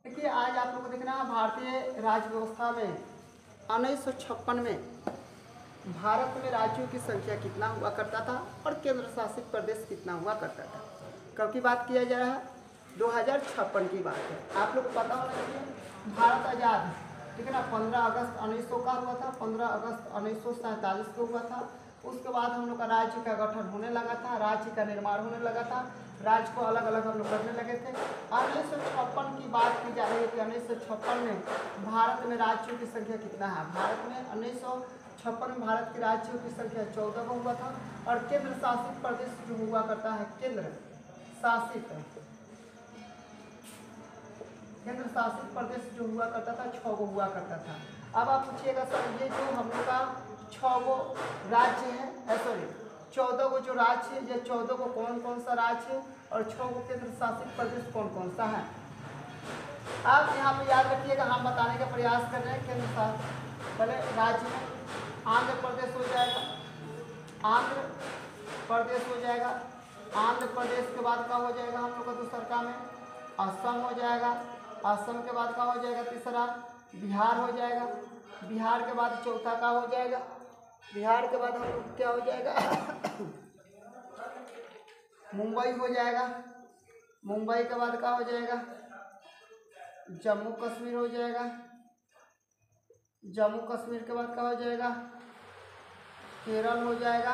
देखिए आज आप लोग को देखना है भारतीय राज्य व्यवस्था में 1956 में भारत में राज्यों की संख्या कितना हुआ करता था और केंद्र शासित प्रदेश कितना हुआ करता था। कब की बात किया जा रहा है? 2056 की बात है। आप लोग को पता होना चाहिए भारत आज़ाद, ठीक है ना, 15 अगस्त 1900 का हुआ था, 15 अगस्त 1947 को हुआ था। उसके बाद हम लोग का राज्य का गठन होने लगा था, राज्य का निर्माण होने लगा था, राज्य को अलग अलग हम लोग करने लगे थे। 1956 की बात की जा रही है कि 1956 में भारत में राज्यों की संख्या कितना है। भारत में 1956 में भारत के राज्यों की संख्या 14 को हुआ था और केंद्र शासित प्रदेश जो हुआ करता है, केंद्र शासित प्रदेश जो हुआ करता था 6 गो हुआ करता था। अब आप पूछिएगा सर ये जो हम लोग का 6 गो राज्य है, सॉरी 14 गो जो राज्य है, ये 14 को कौन कौन सा राज्य है और 6 गो केंद्र शासित प्रदेश कौन कौन सा है। आप यहाँ पे याद रखिएगा, हम बताने का प्रयास कर रहे हैं। केंद्र शासित पहले राज्य में आंध्र प्रदेश हो जाएगा, आंध्र प्रदेश हो जाएगा। आंध्र प्रदेश के बाद क्या हो जाएगा हम लोग का दूसरा में असम हो जाएगा। असम के बाद क्या हो जाएगा तीसरा बिहार हो जाएगा। बिहार के बाद चौथा क्या हो जाएगा, बिहार के बाद हम लोग क्या हो जाएगा मुंबई हो जाएगा। मुंबई के बाद क्या हो जाएगा जम्मू कश्मीर हो जाएगा। जम्मू कश्मीर के बाद क्या हो जाएगा केरल हो जाएगा।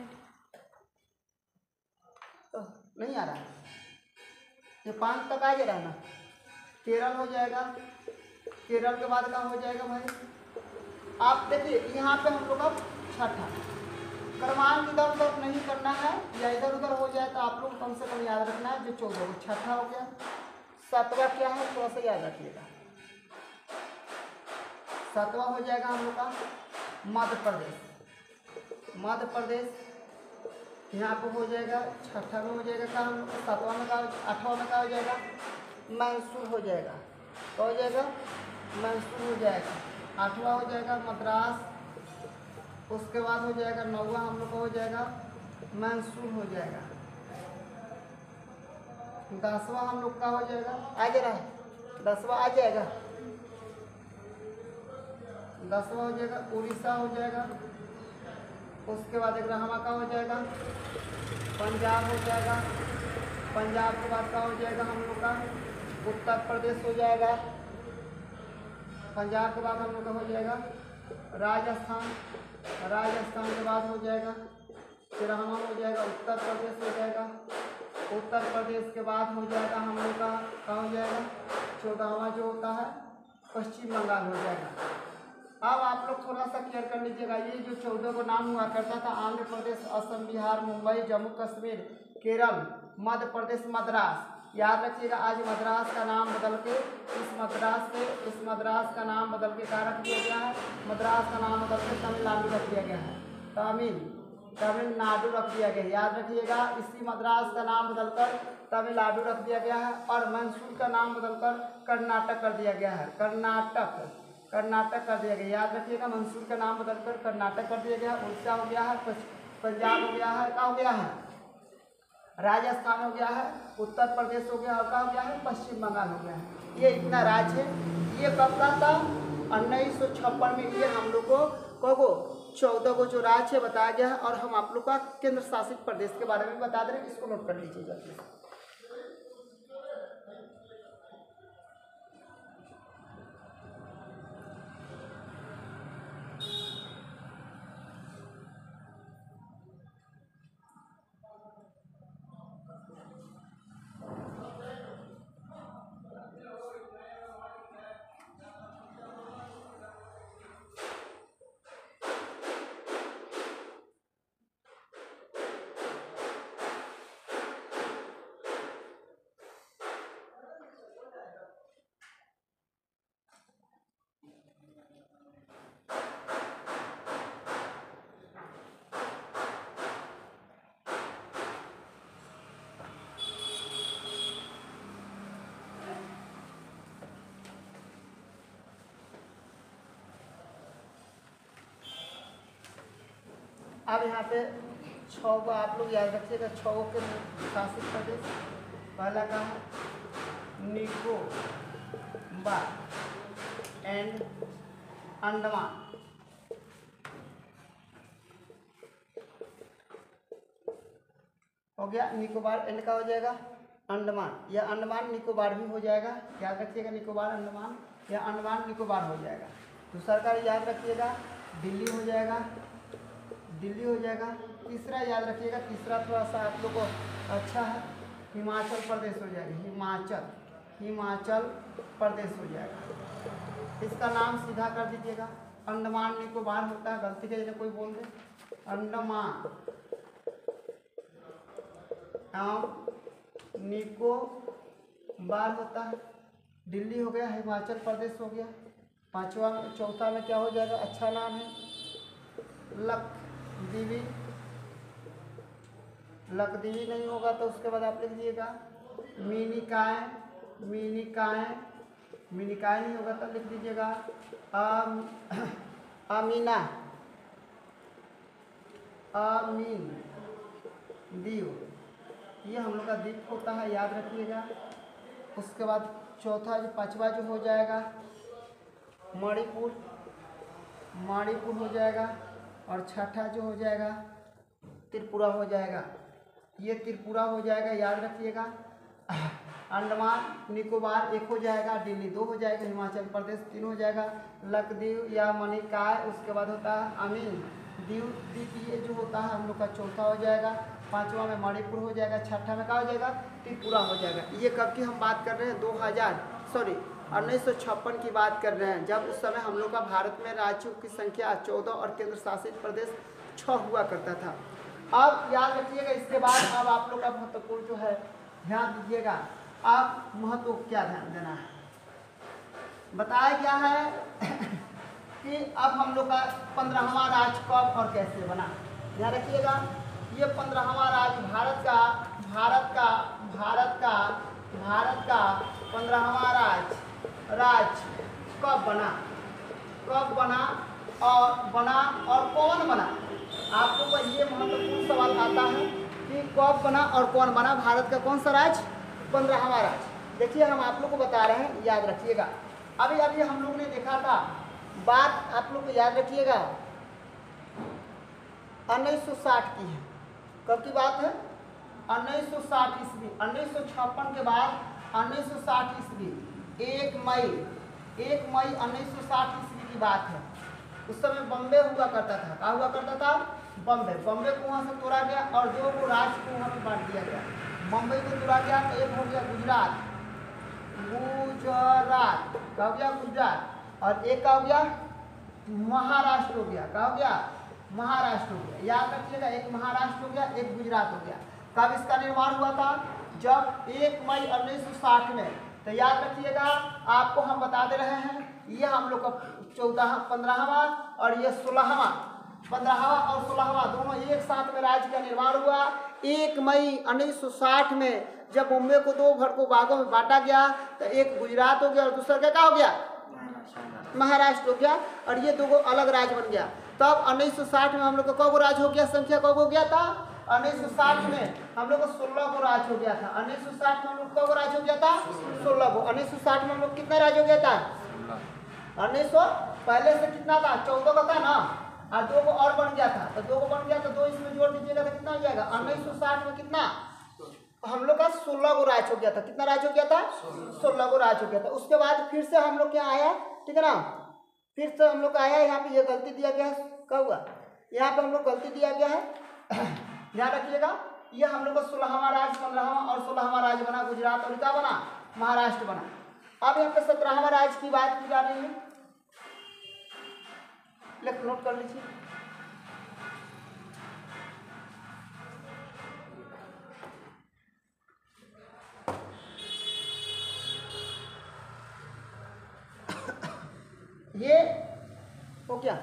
तो नहीं आ रहा है, ये 5 तक आ जा रहा है ना। केरल हो जाएगा, केरल के बाद क्या हो जाएगा भाई। आप देखिए यहाँ पे हम लोग का छठा क्रमांक इधर उधर नहीं करना है, या इधर उधर हो जाए तो आप लोग कम से कम याद रखना है। जो 14 को छठा हो गया, 7वां क्या है थोड़ा सा याद रखिएगा। 7वां हो जाएगा हम लोग का मध्य प्रदेश। मध्य प्रदेश यहाँ पर हो जाएगा। छठा में हो जाएगा क्या हम लोग का, 7वां में का, 8वां में क्या हो जाएगा मैसूर हो जाएगा। तो हो जाएगा मैसूर हो जाएगा। 8वां हो जाएगा मद्रास। उसके बाद हो जाएगा 9वां हम लोग का हो जाएगा मैसूर हो जाएगा। 10वां हम लोग का हो जाएगा आ जा रहा है, 10वां आ जाएगा। 10वां हो जाएगा उड़ीसा हो जाएगा। उसके बाद 11वां का हो जाएगा पंजाब हो जाएगा। पंजाब के बाद का हो जाएगा हम लोग का उत्तर प्रदेश हो जाएगा। पंजाब के बाद हम लोग का हो जाएगा राजस्थान। राजस्थान के बाद हो जाएगा 13वां हो जाएगा उत्तर प्रदेश हो जाएगा। उत्तर प्रदेश के बाद हो जाएगा हम लोग का क्या हो जाएगा 14वां जो होता है पश्चिम बंगाल हो जाएगा। अब आप लोग थोड़ा सा क्लियर कर लीजिएगा, ये जो 14 को नाम हुआ करता था आंध्र प्रदेश, असम, बिहार, मुंबई, जम्मू कश्मीर, केरल, मध्य प्रदेश, मद्रास। याद रखिएगा आज मद्रास का नाम बदल के इस मद्रास का नाम बदल के क्या रख दिया गया है, मद्रास का नाम बदल के तमिलनाडु रख दिया गया है। तमिलनाडु रख दिया गया है। याद रखिएगा इसी मद्रास का नाम बदलकर तमिलनाडु रख दिया गया है और मैसूर का नाम बदलकर कर्नाटक कर दिया गया है। कर्नाटक कर दिया गया। याद रखिएगा मैसूर का नाम बदलकर कर्नाटक कर दिया गया। उड़ीसा हो गया है, पंजाब हो गया है, क्या हो गया है राजस्थान हो गया है, उत्तर प्रदेश हो गया और क्या हो गया है पश्चिम बंगाल हो गया है। ये इतना राज्य है। ये कब का था 1956 में। ये हम लोग को 14 को जो राज्य बताया गया है और हम आप लोग का केंद्र शासित प्रदेश के बारे में बता दे रहे हैं, इसको नोट कर लीजिएगा। अब यहाँ पे 6 को आप लोग याद रखिएगा। 6 के शासित प्रदेश पहला का है निकोबार एंड अंडमान। हो गया निकोबार एंड का हो जाएगा अंडमान, या अंडमान निकोबार भी हो जाएगा। याद रखिएगा निकोबार अंडमान या अंडमान निकोबार हो जाएगा। दूसरा का याद रखिएगा दिल्ली हो जाएगा, दिल्ली हो जाएगा। तीसरा याद रखिएगा, तीसरा थोड़ा सा आप लोग को अच्छा है, हिमाचल प्रदेश हो जाएगा, हिमाचल प्रदेश हो जाएगा। इसका नाम सीधा कर दीजिएगा, अंडमान निकोबार होता है, गलती के जगह कोई बोल दे अंडमान निकोबार होता है। दिल्ली हो गया, हिमाचल प्रदेश हो गया। पांचवा चौथा में क्या हो जाएगा, अच्छा नाम है लक्षद्वीप, लक्षद्वीप नहीं होगा तो उसके बाद आप लिख दीजिएगा मिनिकॉय, मिनिकॉय नहीं होगा तो लिख दीजिएगा अमीना, अमीन दीव, ये हम लोग का द्वीप होता है, याद रखिएगा। उसके बाद चौथा जो पांचवा जो हो जाएगा मणिपुर, मणिपुर हो जाएगा। और छठा जो हो जाएगा त्रिपुरा हो जाएगा, ये त्रिपुरा हो जाएगा, याद रखिएगा। अंडमान निकोबार एक हो जाएगा, दिल्ली दो हो जाएगा, हिमाचल प्रदेश तीन हो जाएगा, लक्षद्वीप या मणिकॉय, उसके बाद होता है अमीन दीव, ये जो होता है हम लोग का चौथा हो जाएगा। पांचवा में मणिपुर हो जाएगा, छठा में क्या हो जाएगा त्रिपुरा हो जाएगा। ये कब की हम बात कर रहे हैं, 1956 की बात कर रहे हैं, जब उस समय हम लोग का भारत में राज्यों की संख्या 14 और केंद्र शासित प्रदेश 6 हुआ करता था। अब याद रखिएगा, इसके बाद अब आप लोग का महत्वपूर्ण जो है ध्यान दीजिएगा। अब महत्व क्या ध्यान देना है, बताया गया है कि अब हम लोग का 15वां राज्य कब और कैसे बना। ध्यान रखिएगा, ये 15वां राज्य भारत का 15वां राज्य कब बना और कौन बना। आपको पर ये महत्वपूर्ण सवाल आता है कि कब बना और कौन बना भारत का कौन सा राज्य, 15वां राज्य। देखिए हम आप लोग को बता रहे हैं, याद रखिएगा। अभी हम लोग ने देखा था, बात आप लोग को याद रखिएगा 1960 की है। कब की बात है, 1960 ईस्वी। 1956 के बाद 1960 ईस्वी 1 मई 1960 ईस्वी की बात है। उस समय बम्बे हुआ करता था, क्या हुआ करता था, बम्बे को वहाँ से तोड़ा गया और 2 राज्य को वहाँ पे बांट दिया गया। बम्बई को तोड़ा गया तो एक हो गया गुजरात, क्या हो गया गुजरात, और एक का हो गया महाराष्ट्र हो गया, क्या हो गया महाराष्ट्र हो गया। याद रखिएगा, एक महाराष्ट्र हो गया, एक गुजरात हो गया। कब इसका निर्माण हुआ था, जब 1 मई 1960 में। तो याद रखिएगा, आपको हम बता दे रहे हैं, ये हम लोग का 15वां और ये 16वां, 15वां और 16वां दोनों एक साथ में राज्य का निर्माण हुआ। 1 मई 1960 में जब बॉम्बे को 2 भागों में बांटा गया तो एक गुजरात हो गया और दूसरा क्या हो गया, महाराष्ट्र हो गया, और ये 2 अलग राज्य बन गया। तब 1960 में हम लोग का कब राज्य हो गया, संख्या कब हो गया था, 1960 में हम लोग को 16 को राज्य हो गया था। 1960 में हम लोग कब राज्य हो गया था, 16 को। 1960 में हम लोग कितना राज्य हो गया था, 1900 पहले से कितना था, 14 का था ना, और 2 को और बन गया था, तो 2 को बन गया तो 2 इसमें जोड़ दीजिएगा तो कितना हो जाएगा। 1960 में कितना हम लोग का 16 को राज्य हो गया था। कितना राज्य हो गया था, 16 को राज्य हो गया था। उसके बाद फिर से हम लोग क्या आया, ठीक है ना, फिर से हम लोग आया, यहाँ पे ये गलती दिया गया है, कब हुआ, यहाँ पे हम लोग गलती दिया गया है, ध्यान रखिएगा। ये हम लोग का 16वां राज्य, 15वां और 16वां राज्य बना, गुजरात और क्या बना, महाराष्ट्र बना। अब यहाँ पे 17वां राज्य की बात की जा रही है, नोट कर लीजिए। ये हो क्या,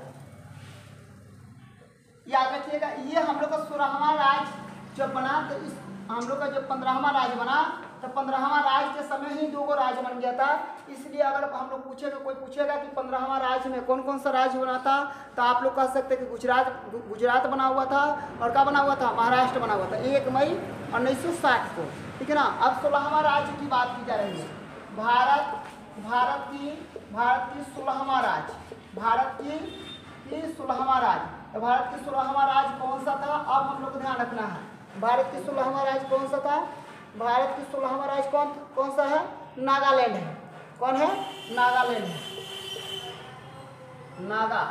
याद रखिएगा, ये हम लोग का 16वां राज्य जब बना, तो इस हम लोग का जब 15वां राज्य बना, तो 15वां राज्य के समय ही 2 राज्य बन गया था। इसलिए अगर हम लोग पूछेगा, कोई पूछेगा कि 15वां राज्य में कौन कौन सा राज्य बना था, तो आप लोग कह सकते हैं कि गुजरात बना हुआ था, और क्या बना हुआ था, महाराष्ट्र बना हुआ था 1 मई 1960 को, ठीक है ना। अब 16वां राज्य की बात की जा रही है, भारत की 16वां राज्य, भारत की 16वां राज्य। तो भारत की 16वां राज्य कौन सा था, अब हम लोग को ध्यान रखना है। भारत की 16वां राज्य कौन सा था, भारत की 16वां राज्य कौन सा है, नागालैंड है। कौन है, नागालैंड है, नागा।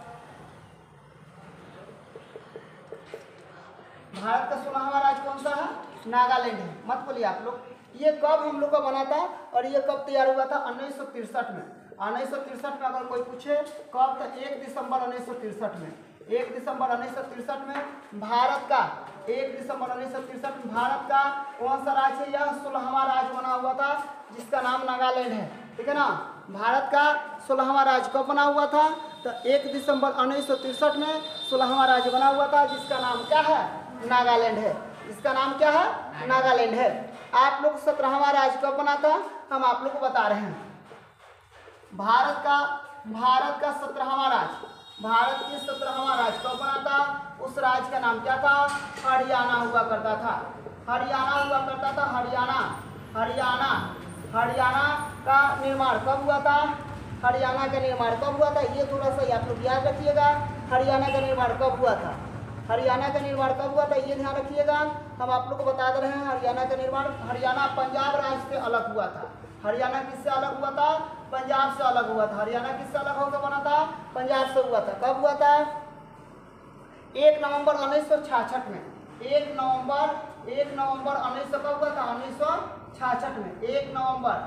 भारत का 16वां राज्य कौन सा है, नागालैंड है। मत बोलिए आप लोग। ये कब हम लोग का बना था और ये कब तैयार हुआ था, 1963 में। 1963 में अगर कोई पूछे कब, तो 1 दिसंबर 1963 में, 1 दिसंबर 1963 में भारत का, 1 दिसंबर 1963 में भारत का कौन सा राज्य है, यह 16वां राज्य बना हुआ था जिसका नाम नागालैंड है। ठीक है ना, भारत का 16वां राज्य कब बना हुआ था, तो 1 दिसंबर 1963 में 16वां राज्य बना हुआ था जिसका नाम क्या है, नागालैंड है। इसका नाम क्या है, नागालैंड है। आप लोग 17वां राज्य कब बना था, हम आप लोग को बता रहे हैं। भारत का 17वां राज्य, भारत की 17वां राज्य कब बना था, उस राज्य का नाम क्या था, हरियाणा हुआ करता था। हरियाणा हुआ करता था, हरियाणा। हरियाणा, हरियाणा का निर्माण कब हुआ था, हरियाणा का निर्माण कब हुआ था, ये थोड़ा सा आप लोग याद रखिएगा। हरियाणा का निर्माण कब हुआ था, हरियाणा का निर्माण कब हुआ था, ये ध्यान रखिएगा। हम आप लोग को बता दे रहे हैं हरियाणा का निर्माण, हरियाणा पंजाब राज्य से अलग हुआ था। हरियाणा किससे अलग हुआ था, पंजाब से अलग हुआ था। हरियाणा किससे अलग होकर बना था, पंजाब से हुआ था। कब हुआ था, 1 नवंबर 1966 में। 1 नवंबर 1900 कब हुआ था, 1966 में। 1 नवंबर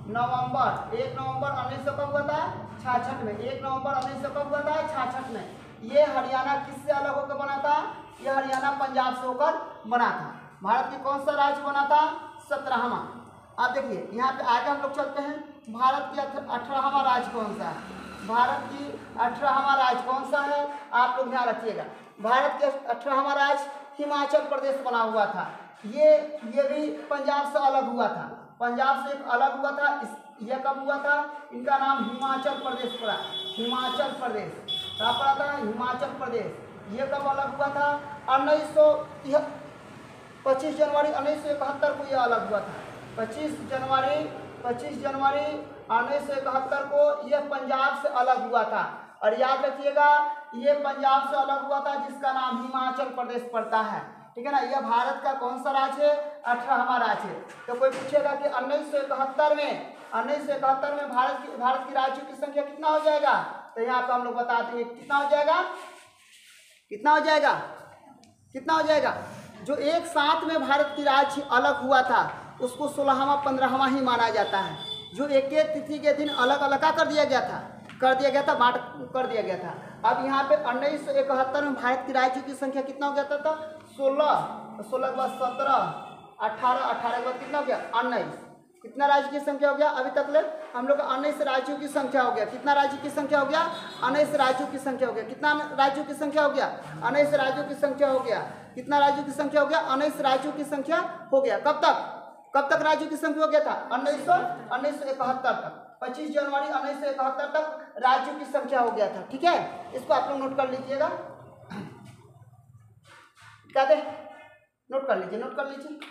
1900 कब हुआ था, 66 में। 1 नवंबर 1900 कब हुआ था, 66 में। ये हरियाणा किससे अलग होकर बना था, यह हरियाणा पंजाब से होकर बना था। भारत की कौन सा राज्य बना था, 17वां। आप देखिए यहाँ पे आगे हम लोग चलते हैं। भारत की 18वां राज्य कौन सा है, भारत की 18वां राज्य कौन सा है, आप लोग ध्यान रखिएगा। भारत के 18वां राज्य हिमाचल प्रदेश बना हुआ था। ये भी पंजाब से अलग हुआ था, पंजाब से एक अलग हुआ था। यह कब हुआ था, इनका नाम हिमाचल प्रदेश पड़ा। हिमाचल प्रदेश क्या पड़ा था, हिमाचल प्रदेश। ये कब अलग हुआ था, 25 जनवरी 1971 को यह अलग हुआ था। 25 जनवरी 1971 को यह पंजाब से अलग हुआ था। और याद रखिएगा ये पंजाब से अलग हुआ था जिसका नाम हिमाचल प्रदेश पड़ता है। ठीक है ना, यह भारत का कौन सा राज्य है, 18वां राज्य है। तो कोई पूछेगा कि 1971 में भारत की राज्यों की संख्या कितना हो जाएगा, तो यहाँ पे हम लोग बताते हैं कितना हो जाएगा, कितना हो जाएगा, कितना हो जाएगा। जो एक साथ में भारत की राज्य अलग हुआ था उसको 16वां 15वां ही माना जाता है। जो एक एक तिथि के दिन अलग अलग कर दिया गया था, बांट कर दिया गया था। अब यहाँ पे 1971 में भारत की राज्यों की संख्या कितना हो गया था, 16 के बाद 17, 18 के बाद कितना हो गया, 19। कितना राज्य की संख्या हो गया, अभी तक ले हम लोग 19 राज्यों की संख्या हो गया। कितना राज्य की संख्या हो गया, 19 राज्यों की संख्या हो गया। कितना राज्यों की संख्या हो गया, 19 राज्यों की संख्या हो गया। कितना राज्यों की संख्या हो गया, 19 राज्यों की संख्या हो गया। कब तक राज्यों की संख्या हो गया था, 1971 तक। 25 जनवरी 1971 तक राज्यों की संख्या हो गया था। ठीक है, इसको आप लोग नोट कर लीजिएगा। क्या दे, नोट कर लीजिए, नोट कर लीजिए।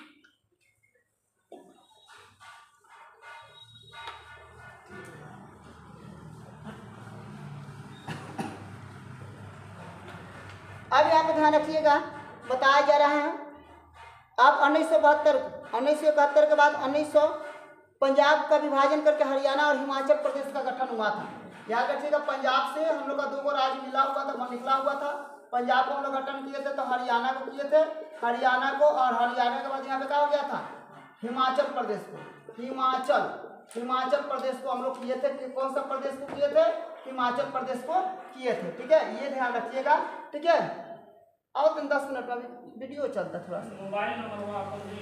अब यहाँ पे ध्यान रखिएगा, बताया जा रहा है अब 1971 के बाद 1900 पंजाब का विभाजन करके हरियाणा और हिमाचल प्रदेश का गठन हुआ था। याद रखिएगा, पंजाब से हम लोग का 2 राज्य निकला हुआ था। पंजाब को हम लोग गठन किए थे तो हरियाणा को किए थे, हरियाणा को, और हरियाणा के बाद यहाँ पे क्या हो गया था, हिमाचल प्रदेश को। हिमाचल प्रदेश को हम लोग किए थे। कौन सा प्रदेश को किए थे, हिमाचल प्रदेश को किए थे। ठीक है, ये ध्यान रखिएगा। ठीक है, और 10 मिनट में वीडियो चलता थोड़ा सा। मोबाइल नंबर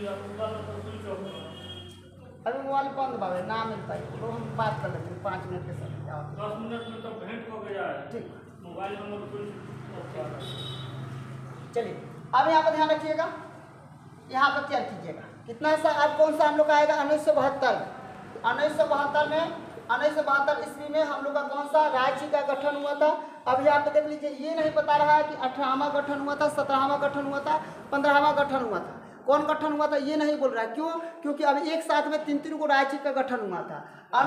अभी मोबाइल बंद बाबे ना मिल पाई तो हम बात कर लेते हैं 5 मिनट के साथ। 10 मिनट में तो भेंट हो गया है। ठीक, मोबाइल नंबर चलिए अब यहाँ पर ध्यान रखिएगा, यहाँ पर क्या कीजिएगा, कितना सा अब कौन सा हम लोग का आएगा, 1972 में 1972 ईस्वी में हम लोग का कौन सा राज्य का गठन हुआ था। अब यहाँ पे देख लीजिए, ये नहीं बता रहा है कि 18वां गठन हुआ था, 17वां गठन हुआ था, 15वां गठन हुआ था। कौन गठन हुआ था ये नहीं बोल रहा है, क्यों? क्योंकि अभी एक साथ में तीन तीन गो राज्य का गठन हुआ था।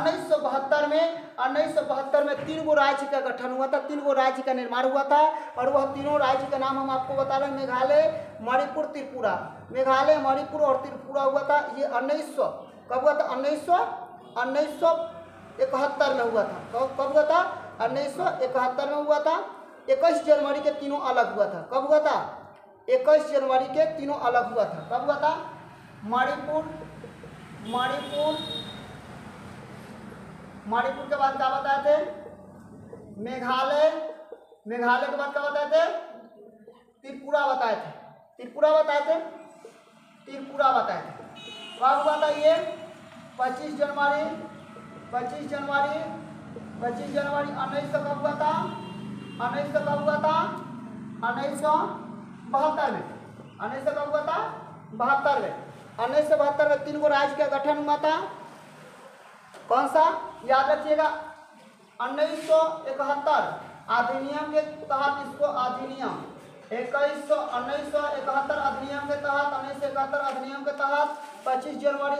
1972 में 3 गो राज्य का गठन हुआ था, 3 गो राज्य का निर्माण हुआ था, और वह तीनों राज्य का नाम हम आपको बता रहे हैं, मेघालय, मणिपुर, त्रिपुरा। मेघालय, मणिपुर और त्रिपुरा हुआ था। ये 1900 कब हुआ था? 1971 में हुआ था। कब हुआ था? 1971 में हुआ था। 21 जनवरी के तीनों अलग हुआ था। कब हुआ था? 21 जनवरी के तीनों अलग हुआ था। कब हुआ था? मणिपुर के बाद क्या बताए थे? मेघालय के बाद क्या बताए थे? त्रिपुरा बताए थे। त्रिपुरा बताए थे। कब हुआ था ये? 25 जनवरी 1900 कब हुआ था? 1900 कब हुआ था? 1972 में। 1900 कब हुआ था? 72 में। 1972 में 3 गो राज्य का गठन हुआ था। कौन सा? याद रखिएगा, 1971 अधिनियम के तहत, इसको अधिनियम 1971 अधिनियम के तहत 1971 अधिनियम के तहत 25 जनवरी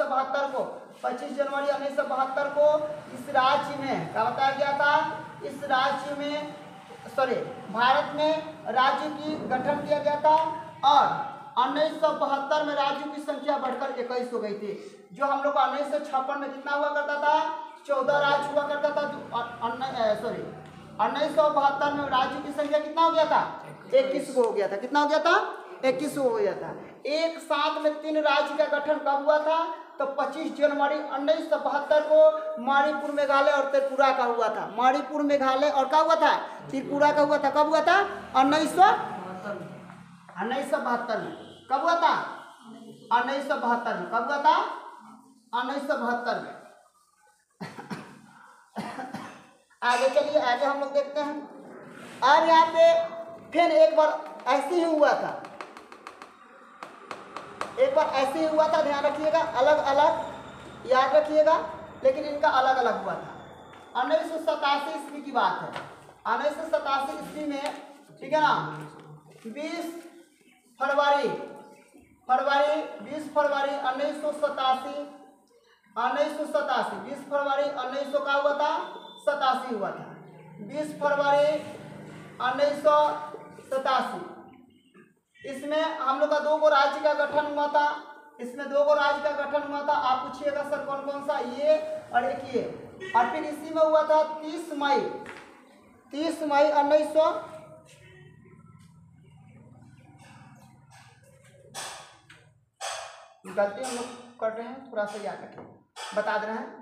1972 को इस राज्य में क्या बताया गया था? इस राज्य में भारत में राज्य की गठन किया गया था, और 1972 में राज्यों की संख्या बढ़कर 21 हो गई थी। जो हम लोग 1956 में कितना हुआ करता था? 14 राज्य हुआ करता था। 1972 में राज्यों की संख्या कितना हो गया था? 21 हो गया था। कितना हो गया था? 21 हो गया था। एक साथ में 3 राज्य का गठन कब हुआ था? तो 25 जनवरी 1972 को मणिपुर, मेघालय और त्रिपुरा का हुआ था। मणिपुर, मेघालय और क्या हुआ था? त्रिपुरा का हुआ था। कब हुआ था? 1972 में। कब हुआ था? 1972 में। कब हुआ था? 1972 में। आगे चलिए, आगे हम लोग देखते हैं। अब यहाँ पे फिर एक बार ऐसे ही हुआ था, ध्यान रखिएगा, अलग अलग याद रखिएगा, लेकिन इनका अलग अलग हुआ था। 1987 ईस्वी की बात है। 1987 ईस्वी में, ठीक है ना, 20 फरवरी 1987 20 फरवरी 1900 का हुआ था, 87 हुआ था। 20 फरवरी 1987 इसमें हम लोग का 2 गो राज्य का गठन हुआ था। आप पूछिएगा सर कौन कौन सा? ये और एक ये। और फिर इसी में हुआ था 30 मई 1900 गलती हम लोग कर रहे हैं, थोड़ा सा याद रखें, बता दे रहे हैं।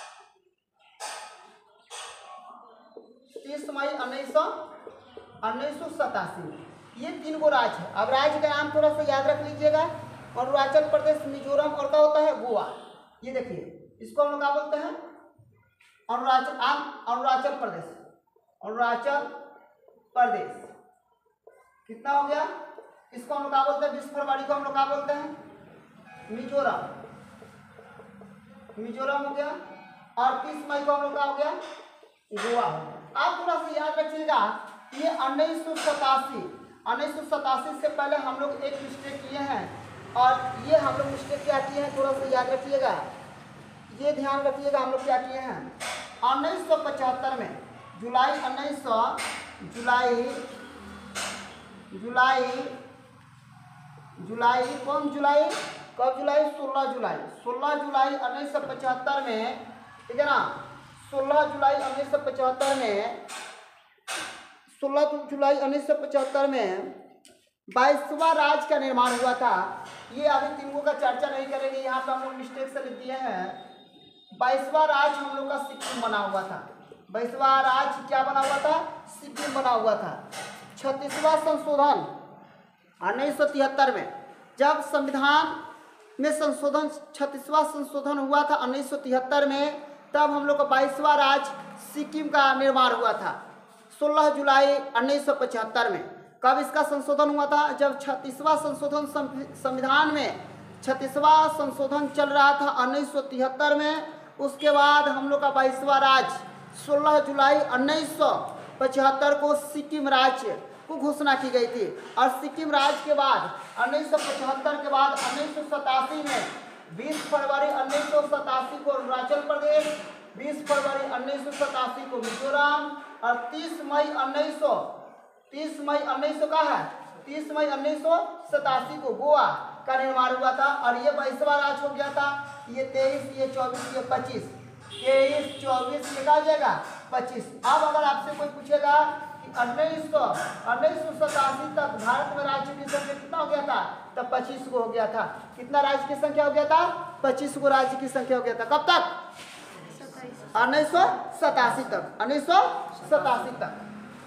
30 मई 1987 ये 3 गो राज्य है। अब राज्य का नाम थोड़ा सा याद रख लीजिएगा। अरुणाचल प्रदेश, मिजोरम और क्या होता है? गोवा। ये देखिए, इसको हम लोग क्या बोलते हैं? अरुणाचल प्रदेश। कितना हो गया? इसको हम लोग क्या बोलते हैं? 20 फरवरी को हम लोग क्या बोलते हैं? मिजोरम हो गया। और 30 मई को हम लोग क्या हो गया? गोवा हो गया। आप थोड़ा सा याद रखिएगा, ये 1987 से पहले हम लोग एक मिस्टेक किए हैं, और ये हम लोग मिस्टेक क्या किए हैं थोड़ा सा याद रखिएगा, ये ध्यान रखिएगा। हम लोग क्या किए हैं? 1975 में जुलाई कब जुलाई? 16 जुलाई 1975 में, ठीक है ना, 16 जुलाई 1975 में 22वां राज्य का निर्माण हुआ था। ये अभी 3 का चर्चा नहीं करेंगे, यहाँ पे हम लोग मिस्टेक से लिख दिए हैं। 22वां राज्य हम लोग का सिक्किम बना हुआ था। 22वां राज्य क्या बना हुआ था? सिक्किम बना हुआ था। 36वां संशोधन 1973 में, जब संविधान में संशोधन 36वां संशोधन हुआ था 1973 में, तब हम लोग का 22वां राज्य सिक्किम का निर्माण हुआ था 16 जुलाई 1975 में। कब इसका संशोधन हुआ था? जब 36वां संशोधन संविधान में 36वां संशोधन चल रहा था 1973 में। उसके बाद हम लोग का 22वां राज्य 16 जुलाई 1975 को सिक्किम राज्य को घोषणा की गई थी। और सिक्किम राज्य के बाद 1975 के बाद 1987 में 20 फरवरी 1987 को अरुणाचल प्रदेश, 20 फरवरी 1987 को मिजोरम और 30 मई 1900 का है 30 मई 1987 को गोवा का निर्माण हुआ था। और ये 22वां राज्य हो गया था। ये 23, ये 24, ये 25, 23, 24 ये क्या हो जाएगा 25। अब अगर आपसे कोई पूछेगा कि 1987 तक भारत में राज्य की संख्या कितना हो गया था, तब 25 को हो गया था। कितना राज्य की संख्या हो गया था? 25 को राज्य की संख्या हो गया था। कब तक? 1987 तक, 1987 तक।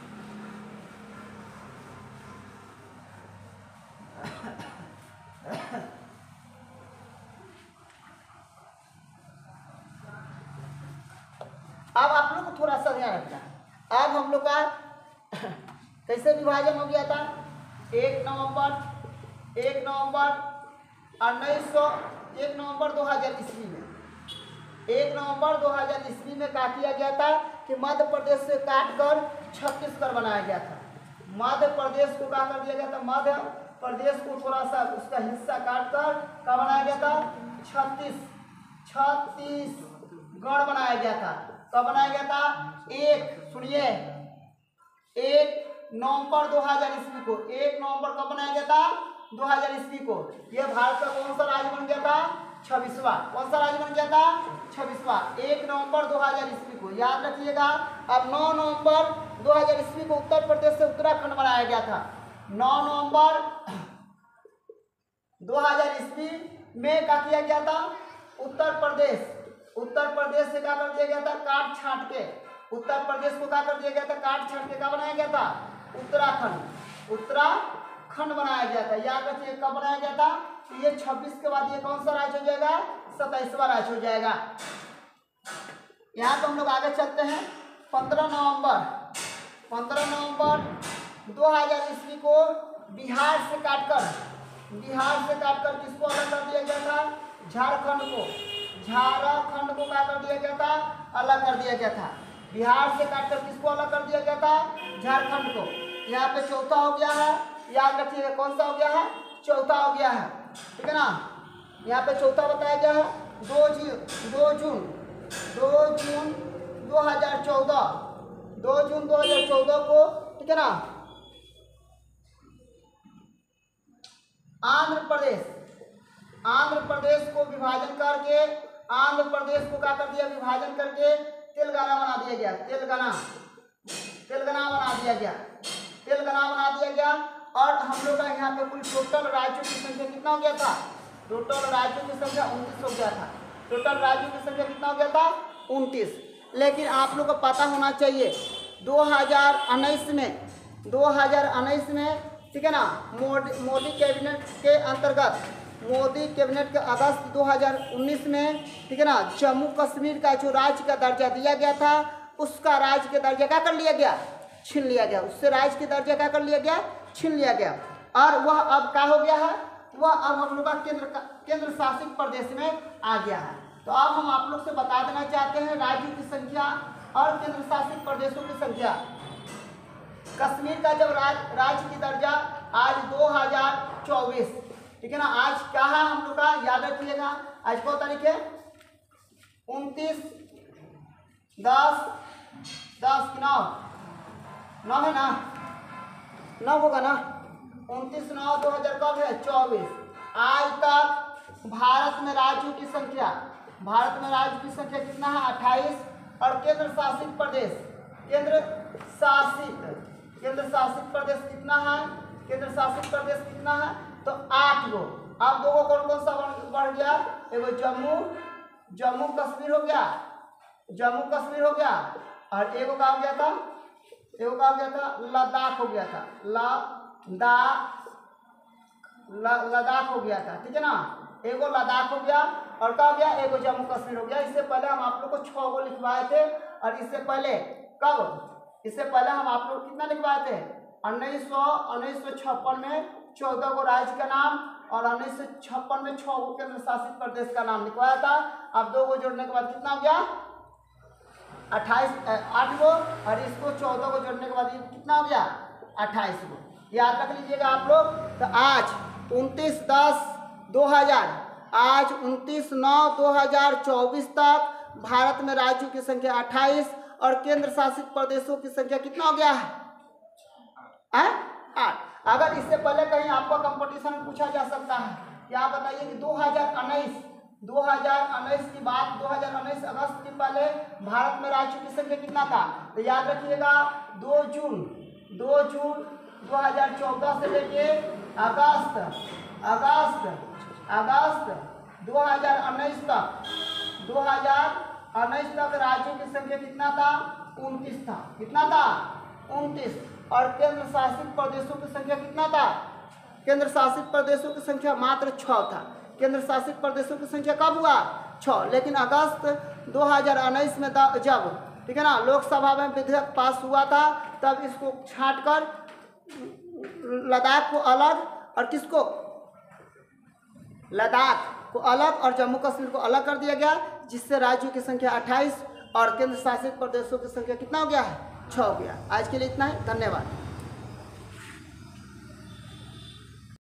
अब आप लोग को थोड़ा सा ध्यान रखना है। अब हम लोग का कैसे विभाजन हो गया था? 1 नवंबर 2000 ईस्वी में 1 नवंबर 2000 ईस्वी में क्या किया गया था कि मध्य प्रदेश से काटकर छत्तीसगढ़ बनाया गया था। मध्य प्रदेश को क्या कर दिया गया था? मध्य प्रदेश को थोड़ा सा उसका हिस्सा काटकर क्या बनाया गया था? छत्तीसगढ़ बनाया गया था। कब बनाया गया था? 1 नवंबर 2000 ईस्वी को। 1 नवंबर कब बनाया गया था? 2000 ईस्वी को। यह भारत का कौन सा राज्य बन गया था? 26वां। कौन सा राज्य बन गया था? 26वां। 1 नवंबर 2000 ईस्वी को याद रखिएगा। अब 9 नवंबर 2000 ईस्वी को उत्तर प्रदेश से उत्तराखंड बनाया गया था। 9 नवंबर 2000 ईस्वी में क्या किया गया था? उत्तर प्रदेश से क्या कर दिया गया था? काट छांट के उत्तर प्रदेश को क्या कर दिया गया था? काट छांट के क्या बनाया गया था? उत्तराखंड बनाया गया था। याद रखिए कब बनाया गया था? ये 26 के बाद ये कौन सा राज्य हो जाएगा? 27वां राज्य हो जाएगा। यहाँ तो हम लोग आगे चलते हैं। 15 नवंबर 2000 ईस्वी को बिहार से काटकर किसको अलग कर दिया गया था? झारखंड को क्या कर दिया गया था? अलग कर दिया गया था। बिहार से काटकर किसको अलग कर दिया गया था? झारखंड को। यहाँ पे चौथा हो गया है। याद रखिएगा कौन सा हो गया है? चौथा हो गया है। ठीक है ना? यहाँ पे चौथा बताया गया है 2 जून 2014 को। ठीक है ना? आंध्र प्रदेश को विभाजन करके आंध्र प्रदेश को क्या कर दिया? विभाजन करके तेलंगाना बना दिया गया। तेलंगाना बना दिया गया। और हम लोग का यहाँ पे कुल टोटल राज्यों की संख्या कितना हो गया था? टोटल राज्यों की संख्या 29 हो गया था। टोटल राज्यों की संख्या कितना हो गया था? 29। लेकिन आप लोग को पता होना चाहिए 2019 में ठीक है ना, मोदी कैबिनेट के अंतर्गत मोदी कैबिनेट के अगस्त 2019 में ठीक है ना, जम्मू कश्मीर का जो राज्य का दर्जा दिया गया था उसका राज्य का दर्जा क्या कर लिया गया? छीन लिया गया। उससे राज्य का दर्जा क्या कर लिया गया? छीन लिया गया। और वह अब क्या हो गया है? वह अब हम लोग का केंद्र शासित प्रदेश में आ गया है। तो अब हम आप लोग से बता देना चाहते हैं राज्यों की संख्या और केंद्र शासित प्रदेशों की संख्या। कश्मीर का जब राज्य की दर्जा आज 2024 ठीक है ना, आज क्या है हम लोग का? याद रखिएगा आज कौन तारीख है? 29/10/9 है ना? 9 होगा ना? 29/9/2000 कब है? 24। आज तक भारत में राज्यों की संख्या कितना है? 28। और केंद्र शासित प्रदेश कितना है? तो 8 गो। अब 2 गो कौन सा बढ़ गया? एगो जम्मू कश्मीर हो गया और एगो का हो गया था? लद्दाख हो गया था। लद्दाख हो गया था। ठीक है ना? एगो लद्दाख हो गया और क्या हो गया? एगो जम्मू कश्मीर हो गया। इससे पहले हम आप लोग को 6 गो लिखवाए थे। और इससे पहले हम आप लोग कितना लिखवाए थे? 1956 में 14 गो राज्य का नाम और 1956 में 6 गो केंद्र शासित प्रदेश का नाम लिखवाया था। अब 2 गो जोड़ने के बाद कितना हो गया? 8 गो। और इसको 14 को जोड़ने के बाद ये कितना हो गया? 28 को। याद रख लीजिएगा आप लोग। तो आज 29/10/2000, आज 29/9/2024 तक भारत में राज्यों की संख्या 28 और केंद्र शासित प्रदेशों की संख्या कितना हो गया है? 8। अगर इससे पहले कहीं आपका कंपटीशन में पूछा जा सकता है कि आप बताइए कि 2019 की बात, 2019 अगस्त के पहले भारत में राज्यों की संख्या कितना था? तो याद रखिएगा 2 जून 2014 से लेके अगस्त 2019 तक राज्यों की संख्या कितना था? 29 था। कितना था? 29। और केंद्र शासित प्रदेशों की संख्या कितना था? केंद्र शासित प्रदेशों की संख्या मात्र 6 था। केंद्र शासित प्रदेशों की संख्या कब हुआ? 6। लेकिन अगस्त 2019 में जब, ठीक है ना, लोकसभा में विधेयक पास हुआ था, तब इसको छांटकर लद्दाख को अलग और किसको? लद्दाख को अलग और जम्मू कश्मीर को अलग कर दिया गया, जिससे राज्यों की संख्या 28 और केंद्र शासित प्रदेशों की संख्या कितना हो गया है? 6 हो गया। आज के लिए इतना है, धन्यवाद।